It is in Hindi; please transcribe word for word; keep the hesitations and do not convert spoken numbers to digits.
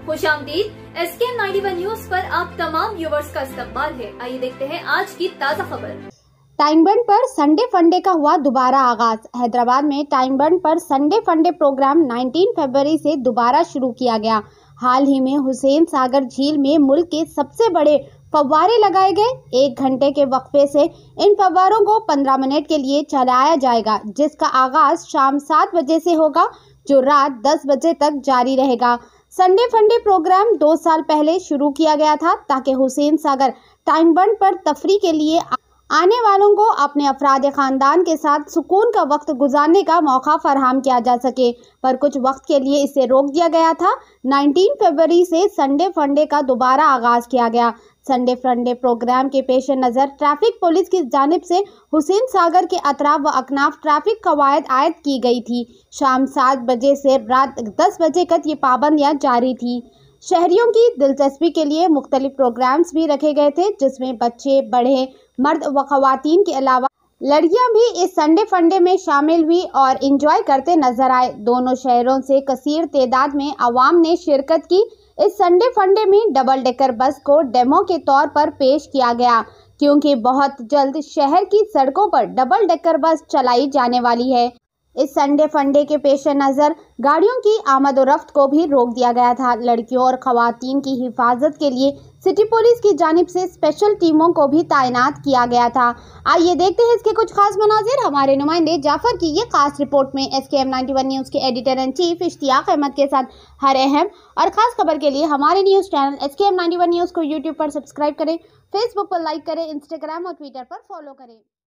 खुशामदीद S K M ninety one news पर आप तमाम व्यूवर्स का इस्तकबाल है। आइए देखते हैं आज की ताज़ा खबर। टाइम बंड पर संडे फंडे का हुआ दोबारा आगाज। हैदराबाद में टाइम बंड पर संडे फंडे प्रोग्राम उन्नीस फरवरी से दोबारा शुरू किया गया। हाल ही में हुसैन सागर झील में मुल्क के सबसे बड़े फव्वारे लगाए गए। एक घंटे के वक्फे से इन फव्वारों को पंद्रह मिनट के लिए चलाया जाएगा, जिसका आगाज शाम सात बजे से होगा, जो रात दस बजे तक जारी रहेगा। संडे फंडे प्रोग्राम दो साल पहले शुरू किया गया था ताकि हुसैन सागर टाइम बंड पर तफरी के लिए आने वालों को अपने अफराद खानदान के साथ सुकून का वक्त गुजारने का मौका फराहम किया जा सके, पर कुछ वक्त के लिए इसे रोक दिया गया था। उन्नीस फरवरी से संडे फंडे का दोबारा आगाज किया गया। संडे फंडे प्रोग्राम के पेश नज़र ट्रैफिक पुलिस की जानिब से हुसैन सागर के अतराफ व अकनाफ ट्रैफिक कवायद आयद की गई थी। शाम सात बजे से रात दस बजे तक ये पाबंदियाँ जारी थी। शहरियों की दिलचस्पी के लिए मुख्तलिफ प्रोग्राम्स भी रखे गए थे, जिसमें बच्चे, बड़े, मर्द व ख़वातीन के अलावा लड़कियां भी इस संडे फंडे में शामिल हुई और इंजॉय करते नजर आए। दोनों शहरों से कसीर तादाद में अवाम ने शिरकत की। इस संडे फंडे में डबल डेकर बस को डेमो के तौर पर पेश किया गया, क्योंकि बहुत जल्द शहर की सड़कों पर डबल डेकर बस चलाई जाने वाली है। इस संडे फंडे के पेश नज़र गाड़ियों की आमद और रफ्त को भी रोक दिया गया था। लड़कियों और ख़वातीन की हिफाजत के लिए सिटी पुलिस की जानिब से स्पेशल टीमों को भी तैनात किया गया था। आइए देखते हैं इसके कुछ खास मनाजिर हमारे नुमाइंदे जाफर की ये खास रिपोर्ट में। S K M ninety one news के editor in chief Ishtiaq Ahmed के साथ हर अहम और ख़ास खबर के लिए हमारे news channel S K M ninety one news को यूट्यूब पर सब्सक्राइब करें, फेसबुक पर लाइक करें, इंस्टाग्राम और ट्विटर पर फॉलो करें।